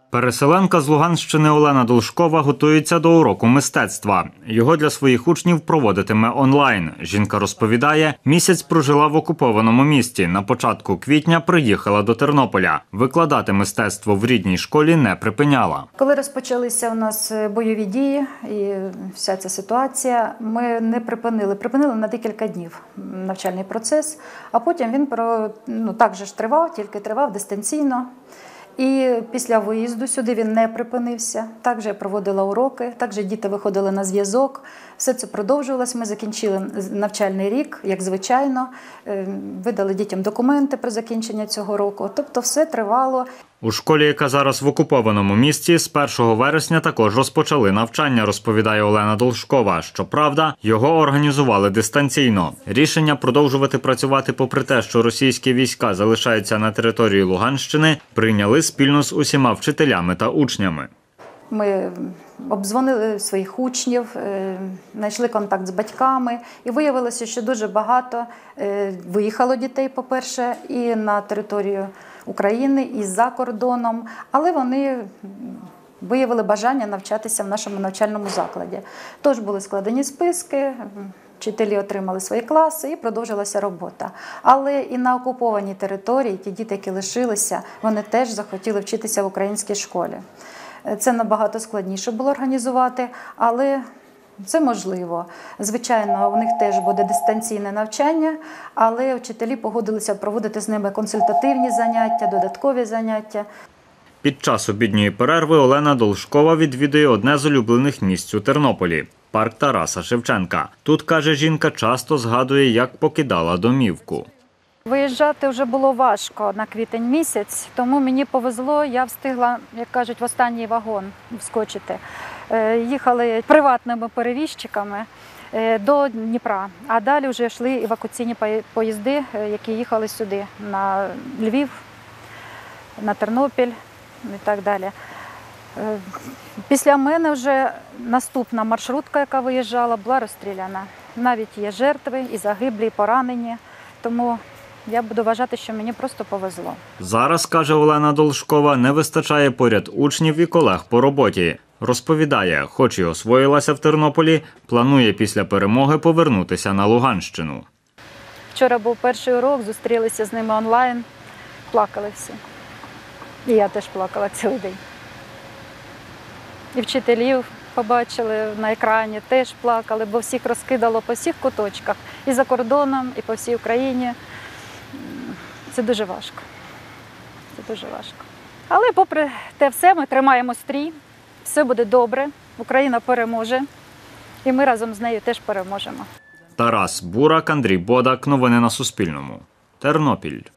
Переселенка з Луганщини Олена Должкова готується до уроку мистецтва. Його для своїх учнів проводитиме онлайн. Жінка розповідає, місяць прожила в окупованому місті. На початку квітня приїхала до Тернополя. Викладати мистецтво в рідній школі не припиняла. Коли розпочалися у нас бойові дії і вся ця ситуація, ми не припинили. Припинили на декілька днів навчальний процес, а потім він також тривав, тільки тривав дистанційно. І після виїзду сюди він не припинився. Також я проводила уроки, також діти виходили на зв'язок. Все це продовжувалось. Ми закінчили навчальний рік, як звичайно. Видали дітям документи про закінчення цього року. Тобто все тривало. У школі, яка зараз в окупованому місті, з 1 вересня також розпочали навчання, розповідає Олена Должкова. Щоправда, його організували дистанційно. Рішення продовжувати працювати попри те, що російські війська залишаються на території Луганщини, прийняли спільно з усіма вчителями та учнями. Ми обдзвонили своїх учнів, знайшли контакт з батьками і виявилося, що дуже багато виїхало дітей, по-перше, і на територію України, і за кордоном, але вони виявили бажання навчатися в нашому навчальному закладі. Тож були складені списки, вчителі отримали свої класи і продовжилася робота. Але і на окупованій території ті діти, які лишилися, вони теж захотіли вчитися в українській школі. Це набагато складніше було організувати, але це можливо. Звичайно, у них теж буде дистанційне навчання, але вчителі погодилися проводити з ними консультативні заняття, додаткові заняття. Під час обідньої перерви Олена Должкова відвідує одне з улюблених місць у Тернополі – парк Тараса Шевченка. Тут, каже жінка, часто згадує, як покидала домівку. Виїжджати вже було важко на квітень місяць, тому мені повезло, я встигла, як кажуть, в останній вагон вскочити. Їхали приватними перевізчиками до Дніпра, а далі вже йшли евакуаційні поїзди, які їхали сюди, на Львів, на Тернопіль і так далі. Після мене вже наступна маршрутка, яка виїжджала, була розстріляна. Навіть є жертви, і загиблі, і поранені, тому я буду вважати, що мені просто повезло. Зараз, каже Олена Должкова, не вистачає поряд учнів і колег по роботі. Розповідає, хоч і освоїлася в Тернополі, планує після перемоги повернутися на Луганщину. Вчора був перший урок, зустрілися з ними онлайн, плакали всі. І я теж плакала цілий день. І вчителів побачили на екрані, теж плакали, бо всіх розкидало по всіх куточках. І за кордоном, і по всій Україні. Це дуже важко. Це дуже важко. Але попри те все, ми тримаємо стрій, все буде добре, Україна переможе, і ми разом з нею теж переможемо. Тарас Бурак, Андрій Бодак. Новини на Суспільному. Тернопіль.